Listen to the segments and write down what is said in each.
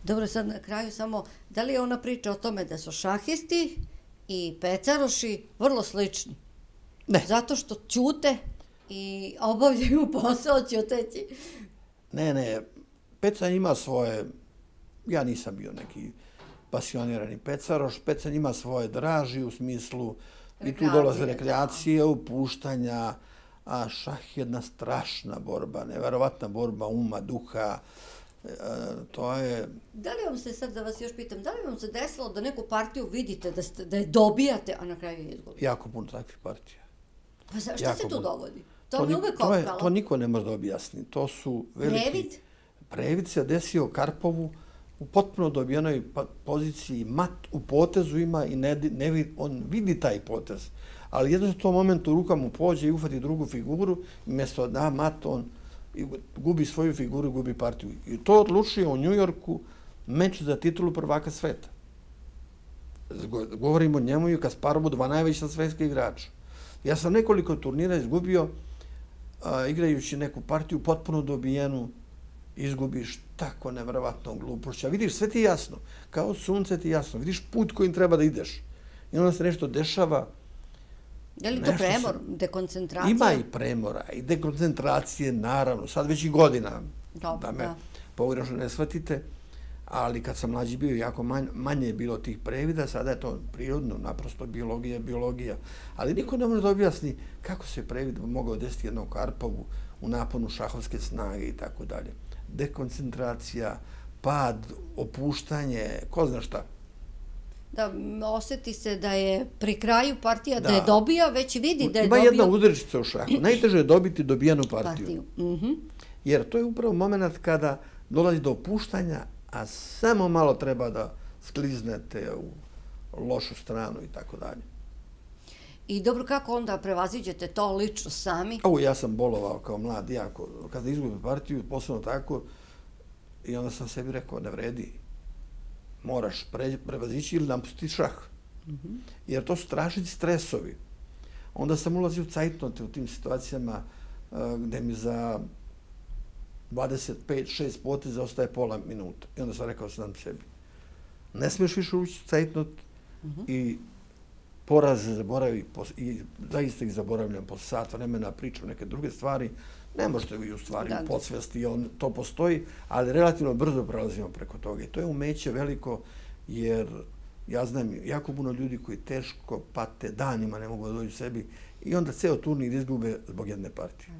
Dobro, sad na kraju samo, da li je ona priča o tome da su šahisti i pecaroši vrlo slični? Ne. Zato što ćute i obavljaju posao ćuteći. Ne, Pecanj ima svoje, ja nisam bio neki pasionirani pecaroš, Pecanj ima svoje draži u smislu i tu dolaze rekreacije, upuštanja, a šah je jedna strašna borba, neverovatna borba uma, duha, to je... Da li vam se, sad da vas još pitam, da li vam se desilo da neku partiju vidite, da je dobijate, a na kraju je izgubite? Jako puno takvih partija. Pa šta se tu dogodi? To mi uvek kopkalo. To niko ne može da objasni. To su veliki... Previd? Previd se desio Karpovu u potpuno dobijenoj poziciji, mat u potezu ima i on vidi taj potez. Ali jedno u tom momentu ruka mu pođe i ufati drugu figuru i mjesto da mat on gubi svoju figuru i gubi partiju. I to odlučuje u Njujorku meč za titulu prvaka sveta. Govorimo o njemu i Kasparovu, dva najveća svetska igrača. Ja sam nekoliko turnira izgubio igrajući neku partiju potpuno dobijenu, izgubiš tako nevjerovatno glupošća. Vidiš, sve ti je jasno, kao sunce ti je jasno. Vidiš put kojim treba da ideš. I onda se nešto dešava. Je li to premor, dekoncentracija? Ima i premora i dekoncentracije, naravno. Sad već i godina, da me pogrešno ne shvatite, ali kad sam mlađi bio, jako manje je bilo tih previda, sada je to prirodno, naprosto biologija. Ali niko ne može da objasni kako se previd mogao desiti jednom Karpovu u naponu šahovske snage i tako dalje. Dekoncentracija, pad, opuštanje, ko zna šta. Da osjeti se da je pri kraju partija, da je dobija, već vidi da je Ima dobio... jedna udržica u šahu. Najteže je dobiti dobijenu partiju. Jer to je upravo moment kada dolazi do opuštanja, a samo malo treba da skliznete u lošu stranu i tako dalje. I dobro, kako onda prevaziđete to lično sami? Ja sam bolovao kao mlad, jako. Kada izgubim partiju, posebno tako, i onda sam sebi rekao, ne vredi. Moraš prevazići ili napustiti šah. Jer to su strašni stresovi. Onda sam ulazio u cajtnote u tim situacijama gde mi za 25-6 poteza ostaje pola minuta. I onda sam rekao sam sebi, ne smiješ više ući u cajtnot i poraze zaboravi, i zaista ih zaboravljam posle sat vremena, pričam neke druge stvari. Ne možete vi u stvari u podsvesti, to postoji, ali relativno brzo prelazimo preko toga. I to je umeće veliko, jer ja znam jako puno ljudi koji teško pate, danima ne mogu da dođu sebi i onda ceo turnir izgube zbog jedne partije.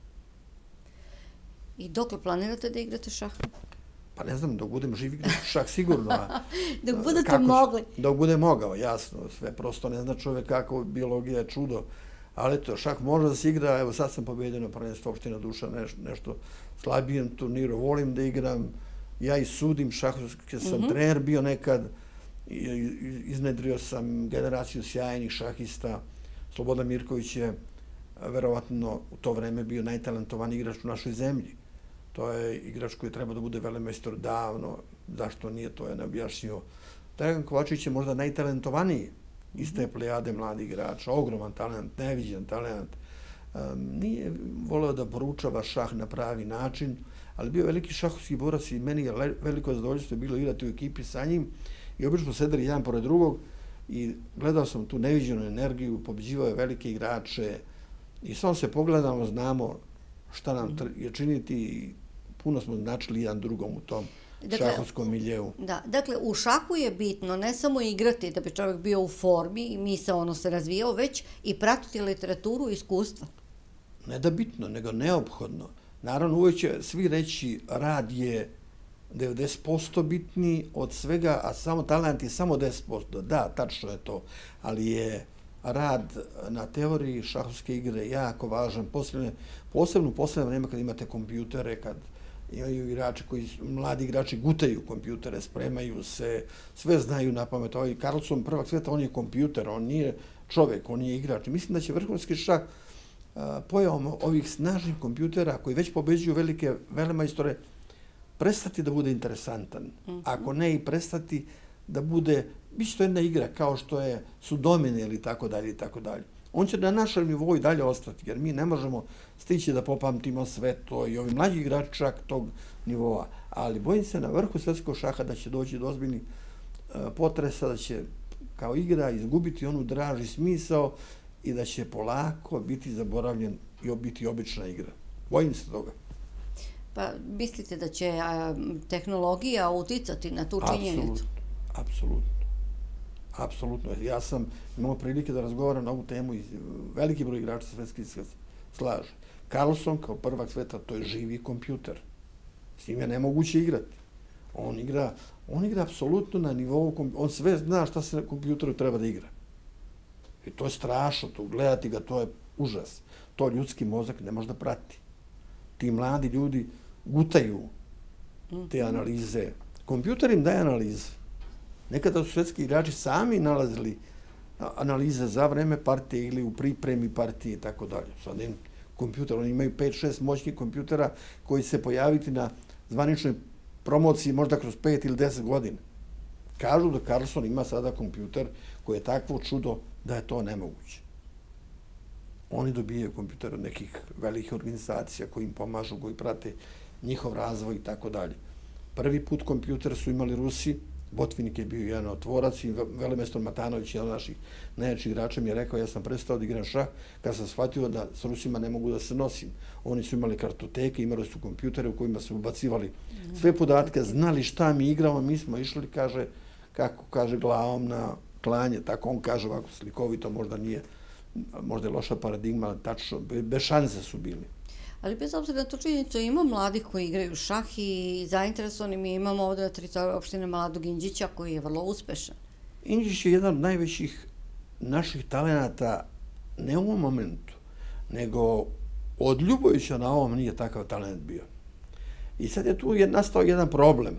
I dokle planirate da igrate šah? Pa ne znam, dok budem živ igrati šah sigurno. Dok budete mogli. Dok budem mogao, jasno. Sve prosto ne zna čovjek kako biologija je čudo. Ali eto, šah može da se igra, evo sad sam pobedio na prvenstvu opština Duša, nešto slabijem turniru, volim da igram, ja i sudim šahovske, sam trener bio nekad, iznedrio sam generaciju sjajnih šahista, Slobodan Mirković je verovatno u to vreme bio najtalentovaniji igrač u našoj zemlji. To je igrač koji treba da bude velemajstor davno, zašto nije, to je neobjašnjivo. Dragan Kovačević je možda najtalentovaniji iz te plejade mladih igrača, ogroman talent, neviđen talent. Nije voleo da poručava šah na pravi način, ali bio veliki šahovski borac i meni je veliko zadovoljstvo bilo igrati u ekipi sa njim i obično sedeli jedan pored drugog i gledao sam tu neviđenu energiju, pobeđivao je velike igrače i samo se pogledamo, znamo šta nam je činiti i puno smo značili jedan drugom u tom šahovskom miljeu. Da, dakle, u šahu je bitno ne samo igrati da bi čovjek bio u formi i misaono se razvijao, već i pratiti literaturu i iskustva. Ne da bitno, nego neophodno. Naravno, uvijek će svi reći rad je 90% bitniji od svega, a samo talent je samo 10%. Da, tačno je to, ali je rad na teoriji šahovske igre jako važan, posebno u poslednje vreme kad imate kompjutere, kad imaju igrači mladi igrači gutaju kompjutere, spremaju se, sve znaju na pamet. Ovaj Carlson, prvak sveta, on je kompjuter, on nije čovjek, on nije igrač. Mislim da će vrhunski šah pojavom ovih snažnih kompjutera koji već pobeđuju velike velemajstore prestati da bude interesantan. Ako ne i prestati da bude, bit će to jedna igra kao što su domine ili tako dalje i tako dalje. on će na našem nivou i dalje ostati, jer mi ne možemo stići da popamtimo sve to i ovi mlađi igrači čak tog nivoa. Ali bojim se na vrhu svjetskog šaha da će doći do ozbiljnih potresa, da će kao igra izgubiti onu draž i smisao i da će polako biti zaboravljen i biti obična igra. Bojim se toga. Pa mislite da će tehnologija uticati na tu činjenicu? Apsolutno. Ja sam imao prilike da razgovaram na ovu temu i veliki broj igrača svjetskih se slaže. Carlson kao prvak sveta, to je živi kompjuter. S njim je nemoguće igrati. On igra apsolutno na nivou, on sve zna šta se na kompjuteru treba da igra. I to je strašno, to gledati ga, to je užas. To ljudski mozak ne može da prati. Ti mladi ljudi gutaju te analize. Kompjuter im daje analize. Nekada su svjetski igrači sami nalazili analize za vreme partije ili u pripremi partije i tako dalje. Sad kompjuter, oni imaju 5-6 moćnih kompjutera koji se pojaviti na zvaničnoj promociji možda kroz 5 ili 10 godina. Kažu da Carlson ima sada kompjuter koji je takvo čudo da je to nemoguće. Oni dobijaju kompjuter od nekih velikih organizacija koji im pomažu, koji prate njihov razvoj i tako dalje. Prvi put kompjuter su imali Rusi, Botvinnik je bio jedan od tvorac i Velemestor Matanović, jedan od naših najjačih igrača, mi je rekao ja sam prestao da igram šah kad sam shvatio da s Rusima ne mogu da se nosim. Oni su imali kartoteke, imali su kompjutere u kojima su ubacivali sve podatke, znali šta mi igramo, mi smo išli, kako kaže, glavom na klanje, tako on kaže ovako slikovito, možda je loša paradigma, ali tačno, bez šanse su bili. Ali bez obzira na to činjenicu, ima mladih koji igraju šah i zainteresovani mi imamo ovdje na teritoriju opštine Mladog Inđića koji je vrlo uspešan. Inđić je jedan od najvećih naših talenata, ne u ovom momentu, nego od Ljubovića na ovom nije takav talent bio. I sad je tu nastao jedan problem.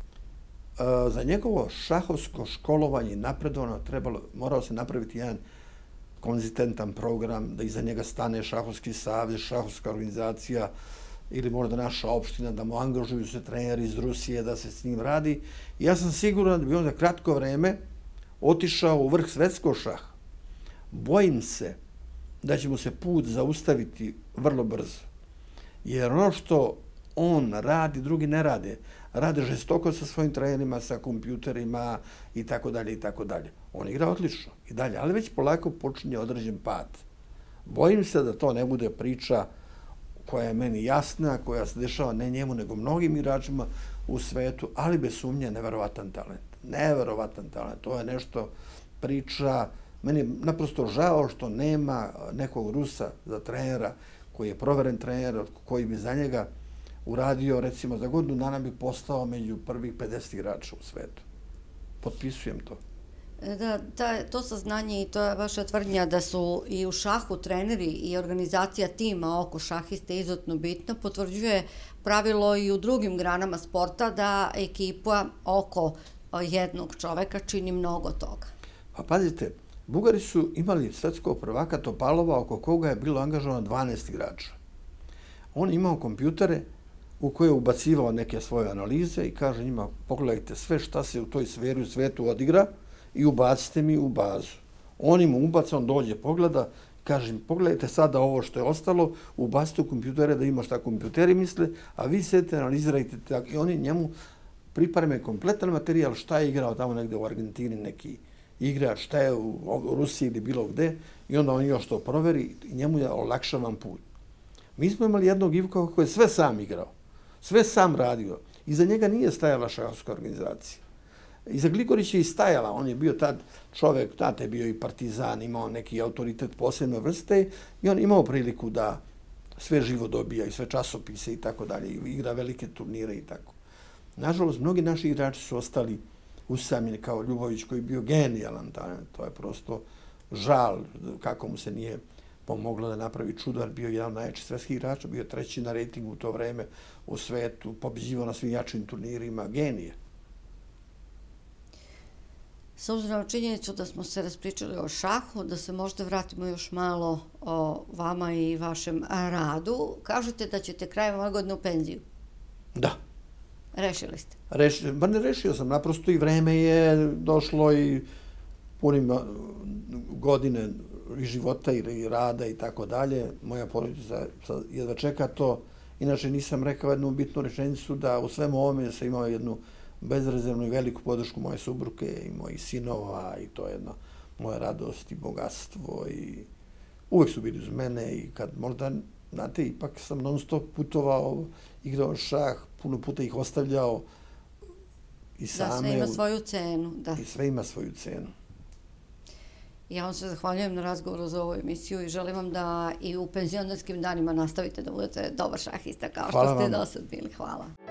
Za njegovo šahovsko školovanje i napredovanje morao se napraviti jedan konzistentan program, da iza njega stane šahovski savez, šahovska organizacija ili možda naša opština, da mu angažuju se treneri iz Rusije, da se s njim radi. I ja sam siguran da bi on za kratko vreme otišao u vrh svetskog šaha. Bojim se da će mu se put zaustaviti vrlo brzo. Jer ono što on radi, drugi ne rade. Rade žestoko sa svojim trenerima, sa kompjuterima i tako dalje i tako dalje. On igra odlično i dalje, ali već polako počinje određen pad. Bojim se da to ne bude priča koja je meni jasna, koja se dešava ne njemu, nego mnogim igračima u svetu, ali bez sumnje neverovatan talent. Neverovatan talent. To je nešto priča. Meni je naprosto žao što nema nekog Rusa za trenera koji je proveren trener, koji bi za njega uradio, recimo, za godinu dana bi postao među prvih 50 igrača u svetu. Potpisujem to. Da, to saznanje i to je vaša tvrdnja da su i u šahu treneri i organizacija tima oko šahiste izuzetno bitna, potvrđuje pravilo i u drugim granama sporta da ekipa oko jednog čoveka čini mnogo toga. Pa pazite, Bugari su imali svetskog prvaka Topalova oko koga je bilo angažovano 12 igrača. On imao kompjutere u koje je ubacivao neke svoje analize i kaže njima pogledajte sve šta se u toj sferi u svetu odigra i ubacite mi u bazu. On im ubaca, on dođe, pogleda, kaže im pogledajte sada ovo što je ostalo, ubacite u kompjutere da ima šta kompjuteri misle, a vi sedite, analizirajte tako. I oni njemu pripreme kompletan materijal šta je igrao tamo negde u Argentini neki igrač, šta je u Rusiji ili bilo gde i onda on još to proveri i njemu je olakšavan put. Mi smo imali jednog Ivka koji je sve sam igrao, sve sam radio. Iza njega nije stajala šahovska organizacija. Iza Gligorića je i stajala, on je bio tad čovjek, tate je bio i partizan, imao neki autoritet posebne vrste i on imao priliku da sve živo dobija i sve časopise i tako dalje, i igra velike turnire i tako. Nažalost, mnogi naši igrači su ostali usamljeni kao Ljubović koji je bio genijalan talent, to je prosto žal kako mu se nije pomoglo da napravi čudo, jer bio jedan od najjačih svetskih igrača, bio treći na rejtingu u to vreme u svetu, pobeđivao na svim jačim turnirima, genije. S obzirom na činjenicu da smo se raspričali o šahu, da se možda vratimo još malo o vama i vašem radu, kažete da ćete krajem ove godine u penziju. Da. Rešili ste? Ne rešio sam, naprosto i vreme je došlo i punim godine i života i rada i tako dalje. Moja porodica jedva čeka to. Inače, nisam rekao jednu bitnu rečenicu da u svemu ovome sam imao jednu bezrezervnu i veliku podršku moje supruge i mojih sinova i to je jedna moja radost i bogatstvo i uvek su bili uz mene i kad možda, znate, ipak sam non stop putovao, igrao šah, puno puta ih ostavljao i same. Da, sve ima svoju cenu. Da. I sve ima svoju cenu. Ja vam se zahvaljujem na razgovoru za ovu emisiju i želim vam da i u penzionerskim danima nastavite da budete dobar šahista kao što ste do sad bili. Hvala.